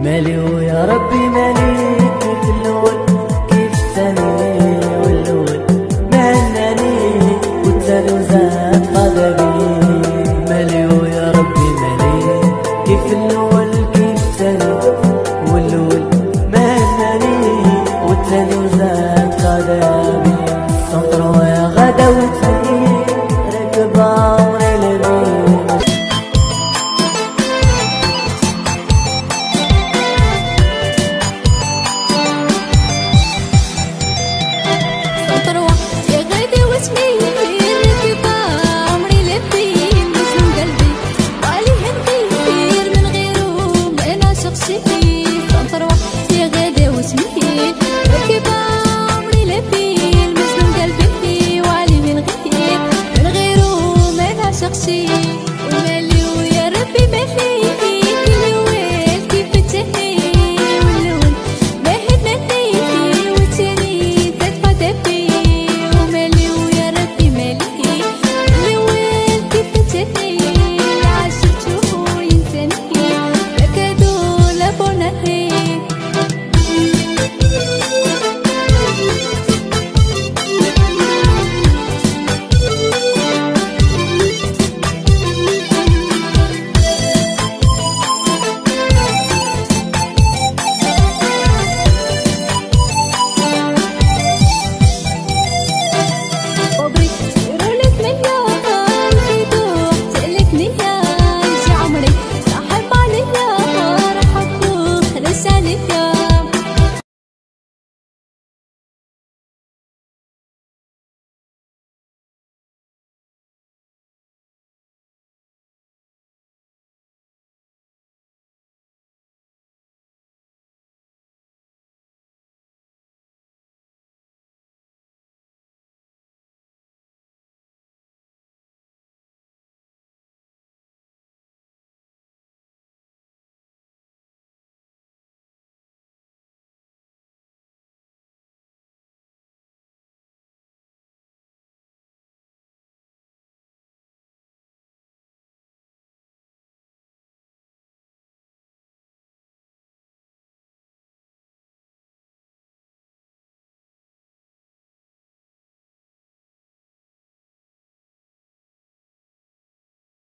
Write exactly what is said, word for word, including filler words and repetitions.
مالي ويا ربي مالي، كيف الاول كيف الثاني والاول ما هناني والثاني وزاد غضبي. مالي ويا ربي مالي، كيف الاول كيف الثاني والاول ما هناني والثاني وزاد غضبي. سطر يا غدا والثاني ركب عمري لبيب. يا غادي واسمي